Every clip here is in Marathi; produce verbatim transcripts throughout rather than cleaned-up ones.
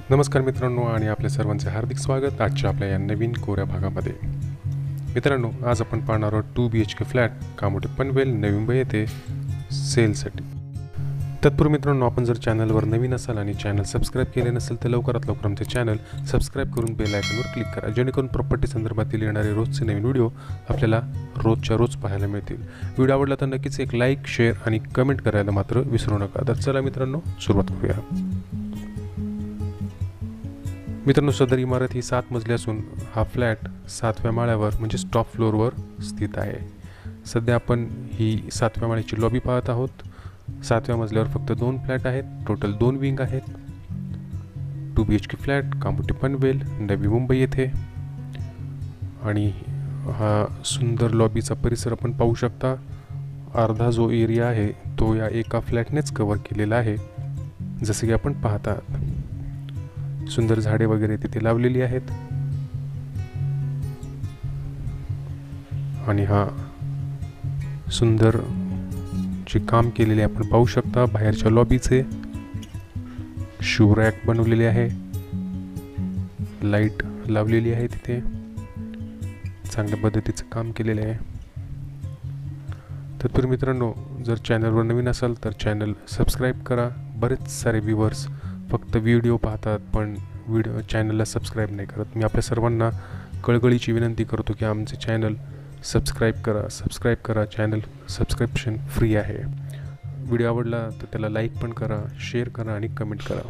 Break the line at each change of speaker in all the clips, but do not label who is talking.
नमस्कार मित्रांनो आणि आपल्या सर्वांचे हार्दिक स्वागत आजच्या आपल्या या नवीन कोऱ्या भागामध्ये. मित्रांनो, आज आपण पाहणार आहोत two B H K flat Kamothe Panvel Navi Mumbai येथे सेलसाठी. तत्पूर्वी मित्रांनो, आपण जर चॅनलवर नवीन असाल आणि चॅनल सबस्क्राईब केले नसेल तर लवकरात लवकर आमचे चॅनल सबस्क्राईब करून बेल आयकॉनवर क्लिक करा, जेणेकरून प्रॉपर्टी संदर्भातील येणारे रोजचे नवीन व्हिडिओ आपल्याला रोजच्या रोज पाहायला मिळतील. व्हिडिओ आवडला तर नक्कीच एक लाईक, शेअर आणि कमेंट करायला मात्र विसरू नका. तर चला मित्रांनो, सुरुवात करूया. मित्रांनो, सदर इमारत ही सात मजली असून हा फ्लॅट सातव्या माळ्यावर म्हणजे टॉप फ्लोअरवर स्थित आहे. सध्या आपण ही सातव्या माळ्याची लॉबी पाहत आहोत. सातव्या मजल्यावर फक्त दोन फ्लॅट आहेत. टोटल दोन विंग आहेत. Two B H K flat Kamothe Panvel Navi Mumbai येथे. आणि हा सुंदर लॉबीचा परिसर आपण पाहू शकता. अर्धा जो एरिया आहे तो या एका फ्लॅटनेच कव्हर केलेला आहे, जसे की आपण पाहत आहात. सुंदर झाडे वगैरे तिथे लावलेली आहेत. आणि हा सुंदर जे काम केलेले आपण पाहू शकता. बाहेरच्या लॉबीचे शू रॅक बनवलेले आहे. लाईट लावलेली आहे तिथे. चांगल्या पद्धतीचं काम केलेले आहे. तत्पूर्वी मित्रांनो, जर चॅनलवर नवीन असाल तर चॅनल सबस्क्राईब करा. बरेच सारे व्ह्यूवर्स फक्त व्हिडिओ पाहतात पण व्हिडिओ चॅनलला सबस्क्राईब नाही करत. मी आपल्या सर्वांना कळकळीची विनंती करतो की आमचे चॅनल सबस्क्राईब करा सबस्क्राईब करा चॅनल सबस्क्रिप्शन फ्री आहे. व्हिडिओ आवडला तर त्याला लाईक पण करा, शेअर करा आणि कमेंट करा.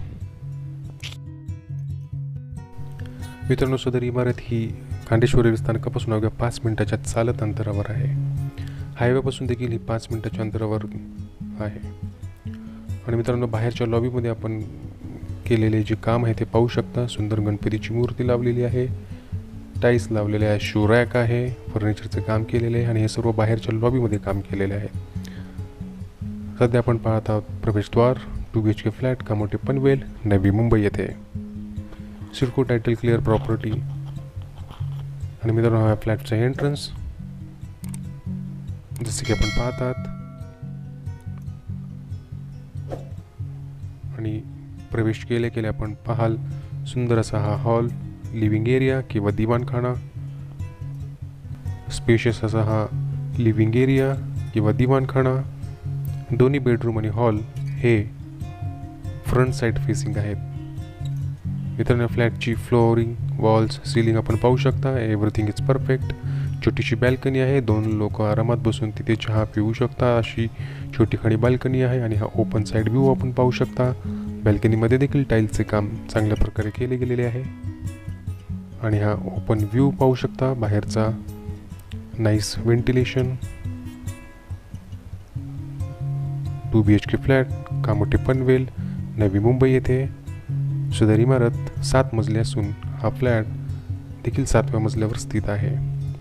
मित्रांनो, सदर इमारत ही खांडेश्वर रेल्वे स्थानकापासून अवघ्या पाच मिनिटाच्या चालत अंतरावर आहे. हायवेपासून देखील ही पाच मिनिटाच्या अंतरावर आहे. आणि मित्रांनो, बाहेरच्या लॉबीमध्ये आपण केलेले जे काम आहे ते पाहू शकता. सुंदर गणपतीची मूर्ती लावलेली आहे. टाईल्स लावलेले आहे. शू रॅक आहे. फर्निचरचे काम केलेले आहे. आणि हे सर्व बाहेरच्या लॉबीमध्ये काम केलेले आहे. सध्या आपण पाहत आहोत प्रवेशद्वार two B H K flat Kamothe Panvel Navi Mumbai येथे. CIDCO title clear property. आणि मित्रांनो, हा फ्लॅटचा एंट्रन्स जसे की आपण पाहत आहात. आणि प्रवेश केले केले आपण पाहाल सुंदर असा हा हॉल, लिव्हिंग एरिया किंवा दिवाणखाना. स्पेशियस असा हा लिव्हिंग एरिया किंवा दिवाणखाना. दोन्ही बेडरूम आणि हॉल हे फ्रंट साईड फेसिंग आहेत. मित्रांनो, फ्लॅटची फ्लोअरिंग, वॉल्स, सिलिंग आपण पाहू शकता. Everything is perfect. छोटीशी बॅल्कनी आहे. दोन लोक आरामात बसून तिथे चहा पिऊ शकता अशी छोटी खाणी बाल्कनी आहे. आणि हा ओपन साईड व्ह्यू आपण पाहू शकता. बॅल्कनीमध्ये देखील टाईलचे काम चांगल्या प्रकारे केले गेलेले आहे. आणि हा ओपन व्ह्यू पाहू शकता बाहेरचा. Nice ventilation. Two B H K flat Kamothe Panvel Navi Mumbai येथे. सदर इमारत सात मजली असून हा फ्लॅट देखील सातव्या मजल्यावर स्थित आहे.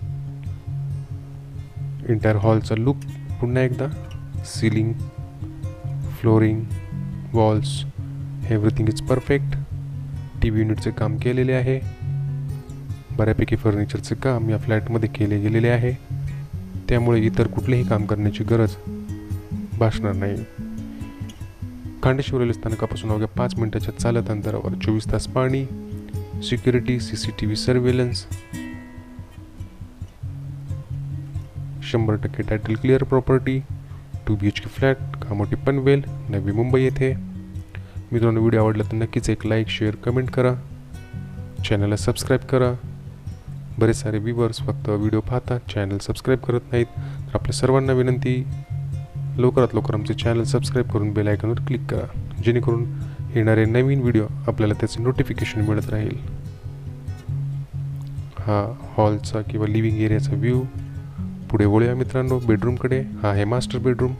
एंटायर हॉलचा लुक पुन्हा एकदा. Ceiling, flooring, walls, everything is perfect. T V युनिटचे काम केलेले आहे. बऱ्यापैकी फर्निचरचे काम या फ्लॅटमध्ये केले गेलेले आहे. त्यामुळे इतर कुठलेही काम करण्याची गरज भासणार नाही. खांडेश्वर रेल्वे स्थानकापासून अवघ्या पाच मिनिटाच्या चालत अंतरावर चोवीस तास पाणी, security, C C T V surveillance, शंभर टक्के title clear property. Two B H K flat Kamothe Panvel Navi Mumbai येथे. मित्रांनो, व्हिडिओ आवडला तर नक्कीच एक लाईक, शेअर, कमेंट करा. चॅनलला सबस्क्राईब करा. बरेच सारे व्ह्यूवर्स फक्त व्हिडिओ पाहतात, चॅनल सबस्क्राईब करत नाहीत. तर आपल्या सर्वांना विनंती, लवकरात लवकर आमचे चॅनल सबस्क्राईब करून बेल आयकॉनवर क्लिक करा, जेणेकरून येणारे नवीन व्हिडिओ आपल्याला त्याचे नोटिफिकेशन मिळत राहील. हा हॉलचा किंवा लिव्हिंग एरियाचा व्ह्यू. पुढे वळूया मित्रांनो बेडरूमकडे. हा आहे मास्टर बेडरूम.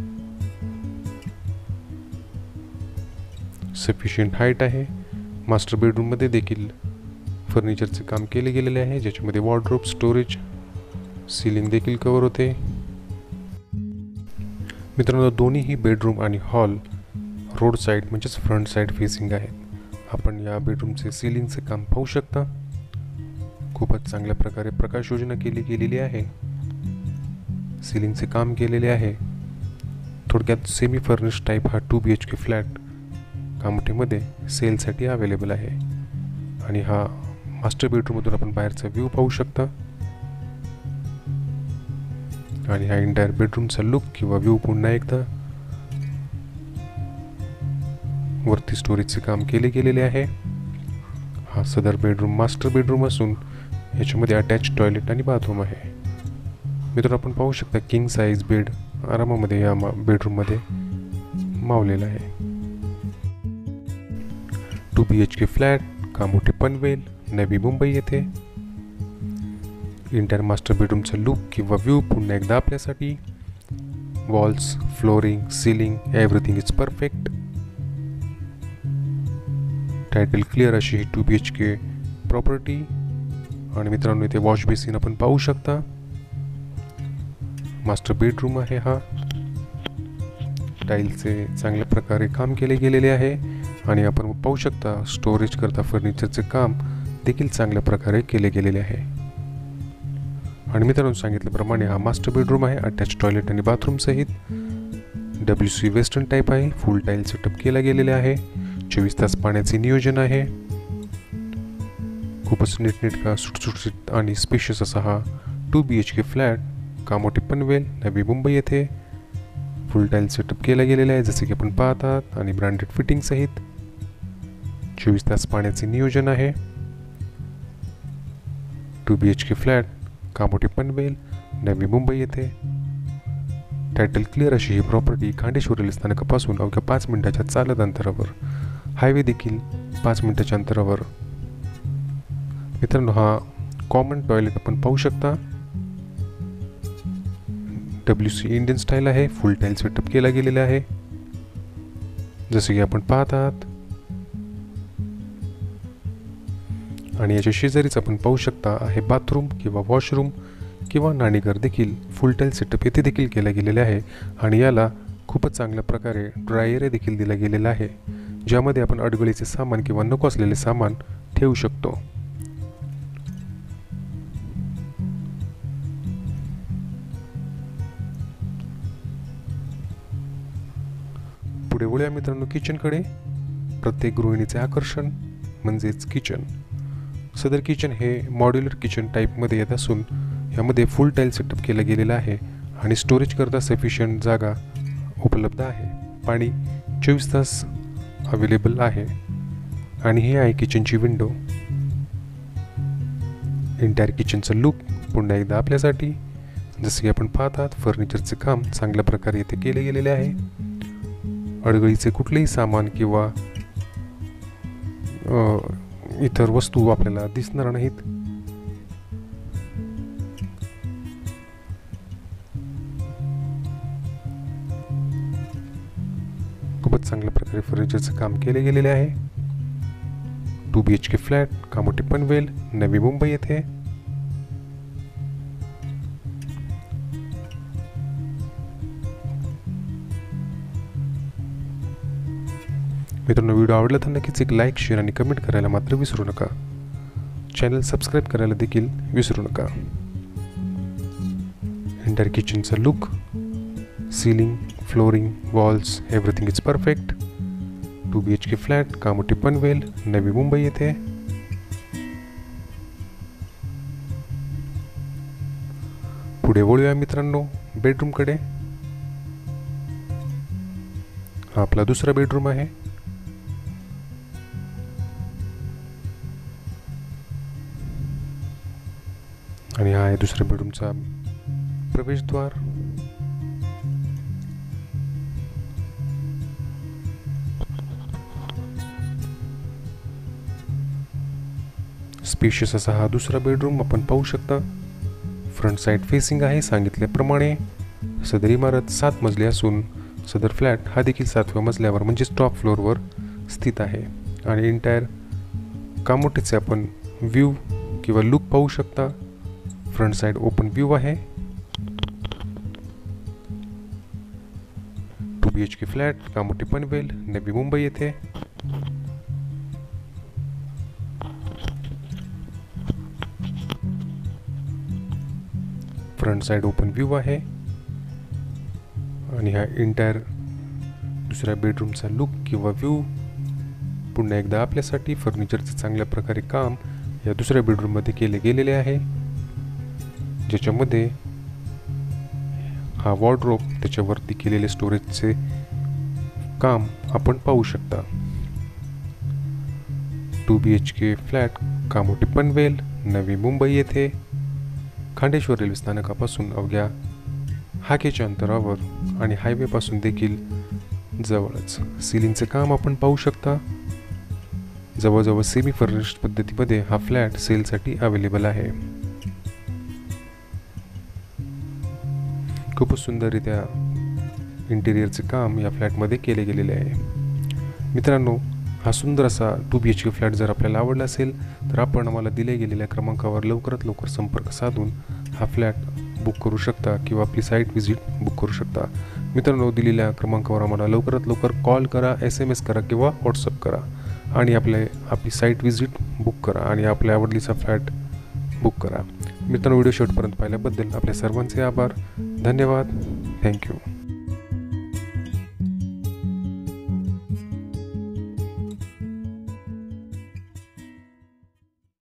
सफिशियंट हाईट आहे. मास्टर बेडरूममध्ये देखील फर्निचरचे काम केले गेलेले आहे, ज्याच्यामध्ये वॉर्डरोब, स्टोरेज, सिलिंग देखील कव्हर होते. मित्रांनो, दोन्हीही बेडरूम आणि हॉल रोड साईड म्हणजेच फ्रंट साईड फेसिंग आहेत. आपण या बेडरूमचे सिलिंगचे काम पाहू शकता. खूपच चांगल्या प्रकारे प्रकाश योजना केली गेलेली आहे. सिलिंगचे काम केलेले आहे. थोडक्यात सेमी फर्निश टाईप हा two B H K flat कामोठीमध्ये सेलसाठी अवेलेबल आहे. आणि हा मास्टर बेडरूममधून आपण बाहेरचा व्ह्यू पाहू शकता. आणि हा इंटायर बेडरूमचा लुक किंवा व्ह्यू पुन्हा एकदा. वरती स्टोरेजचे काम केले गेलेले आहे. हा सदर बेडरूम मास्टर बेडरूम असून याच्यामध्ये अटॅच टॉयलेट आणि बाथरूम आहे. मित्रांनो, आपण पाहू शकता किंग साईज बेड आरामामध्ये या बेडरूममध्ये मावलेला आहे. Two B H K flat, Kamothe Panvel, Navi Mumbai येथे. इंटायर मास्टर बेडरूमचा लुक किंवा व्ह्यू पुन्हा एकदा आपल्यासाठी. Walls, flooring, ceiling everything is perfect. Title clear अशी ही two B H K property. आणि मित्रांनो, इथे वॉश बेसिन आपण पाहू शकता. मास्टर बेडरूम आहे हा. टाईलचे चांगल्या प्रकारे काम केले गेलेले आहे. आणि आपण पाहू शकता स्टोरेज करता फर्निचरचे काम देखील चांगल्या प्रकारे केले गेलेले आहे. आणि मित्रांनो, सांगितल्याप्रमाणे हा मास्टर बेडरूम आहे अटॅच टॉयलेट आणि बाथरूम सहित. डब्ल्यू सी वेस्टर्न टाईप आहे. फुल टाईल सेटअप केला गेलेला आहे. चोवीस तास पाण्याचे नियोजन आहे. खूपच नीटनेटका सुटसुटीत आणि स्पेशियस असा हा two B H K flat Kamothe Panvel, Navi Mumbai येथे फुल टाईल सेटअप केला गेलेला आहे जसे की आपण पाहतात. आणि ब्रँडेड फिटिंग सहित चोवीस तास पाण्याचे नियोजन आहे. Two B H K flat Kamothe Panvel, Navi Mumbai येथे. टायटल क्लिअर अशी ही प्रॉपर्टी खांडेश्वर रेल्वे स्थानकापासून अवघ्या पाच मिनिटाच्या चालत अंतरावर. हायवे देखील पाच मिनिटाच्या अंतरावर. मित्रांनो, हा कॉमन टॉयलेट आपण पाहू शकता. डब्ल्यू सी इंडियन स्टाईल आहे. फुल टाईल सेटअप केला गेलेला आहे जसे की आपण पाहत आहात. आणि याच्या शेजारीच आपण पाहू शकता आहे बाथरूम किंवा वॉशरूम किंवा न्हाणीघर देखील फुल टाईल सेटअप येथे देखील केला गेलेला आहे. आणि याला खूपच चांगल्या प्रकारे ड्राय एरिया देखील दिला गेलेला आहे ज्यामध्ये आपण अडगळीचे सामान किंवा नको असलेले सामान ठेवू शकतो. पुढे वळूया मित्रांनो किचनकडे. प्रत्येक गृहिणीचे आकर्षण म्हणजेच किचन. सदर किचन हे मॉड्युलर किचन टाईपमध्ये येत असून यामध्ये फुल टाईल सेटअप केला गेलेला आहे. आणि स्टोरेज करता सफिशियंट जागा उपलब्ध आहे. पाणी चोवीस तास अवेलेबल आहे. आणि ही आहे किचनची विंडो. इंटायर किचनचं लुक पुन्हा एकदा आपल्यासाठी. जसे की आपण पाहतात फर्निचरचे काम चांगल्या प्रकारे येथे केले गेलेले आहे. अडगळीचे कुठलेही सामान किंवा इतर वस्तू आपल्याला दिसणार नाहीत. खूपच चांगल्या प्रकारे फर्निचरचे काम केले गेलेले आहे. Two B H K flat Kamothe Panvel, Navi Mumbai येथे. मित्रांनो, व्हिडिओ आवडला तर नक्कीच एक लाईक, शेअर आणि कमेंट करायला मात्र विसरू नका. चॅनल सबस्क्राईब करायला देखील विसरू नका. इंटायर किचनचा look, ceiling, flooring, walls everything is perfect. Two B H K flat Kamothe Panvel, Navi Mumbai येथे. पुढे वळूया मित्रांनो बेडरूमकडे. हा आपला दुसरा बेडरूम आहे. आणि हा आहे दुसऱ्या बेडरूमचा प्रवेशद्वार. स्पेशियस असा हा दुसरा बेडरूम आपण पाहू शकता. फ्रंट साइड फेसिंग आहे सांगितल्याप्रमाणे. सदर इमारत सात मजली असून सदर फ्लॅट हा देखील सातव्या मजल्यावर म्हणजेच टॉप फ्लोअरवर स्थित आहे. आणि इंटायर कामोठीचे आपण व्ह्यू किंवा लुक पाहू शकता. फ्रंट साइड ओपन व्ह्यू आहे. Two B H K flat Kamothe Panvel, Navi Mumbai येथे. फ्रंट साइड ओपन व्ह्यू आहे. आणि हा इंटायर दुसऱ्या बेडरूमचा लुक किंवा व्ह्यू पुन्हा एकदा आपल्यासाठी फर्निचरचे चांगल्या प्रकारे काम या दुसऱ्या बेडरूममध्ये केले गेलेले आहे, ज्याच्यामध्ये हा वॉर्डरोब त्याच्यावरती केलेले स्टोरेजचे काम आपण पाहू शकता. Two B H K flat Kamothe Panvel, Navi Mumbai येथे खांडेश्वर रेल्वे स्थानकापासून अवघ्या हाकेच्या अंतरावर आणि हायवेपासून देखील जवळच. सिलिंगचे काम आपण पाहू शकता. जवळजवळ सेमी फर्निश्ड पद्धतीमध्ये हा फ्लॅट सेलसाठी अवेलेबल आहे. खूपच सुंदररित्या इंटिरियरचे काम या फ्लॅटमध्ये केले गेलेले आहे. मित्रांनो, हा सुंदर असा two B H K flat जर आपल्याला आवडला असेल तर आपण आम्हाला दिल्या गेलेल्या क्रमांकावर लवकरात लवकर संपर्क साधून हा फ्लॅट बुक करू शकता किंवा आपली साईट व्हिजिट बुक करू शकता. मित्रांनो, दिलेल्या क्रमांकावर आम्हाला लवकरात लवकर कॉल करा, एस एम एस करा किंवा व्हॉट्सअप करा आणि आपले आपली साईट व्हिजिट बुक करा आणि आपल्या आवडलीचा फ्लॅट बुक करा. मित्रांनो, व्हिडिओ शेवटपर्यंत पाहिल्याबद्दल आपल्या सर्वांचे आभार. धन्यवाद. थँक्यू.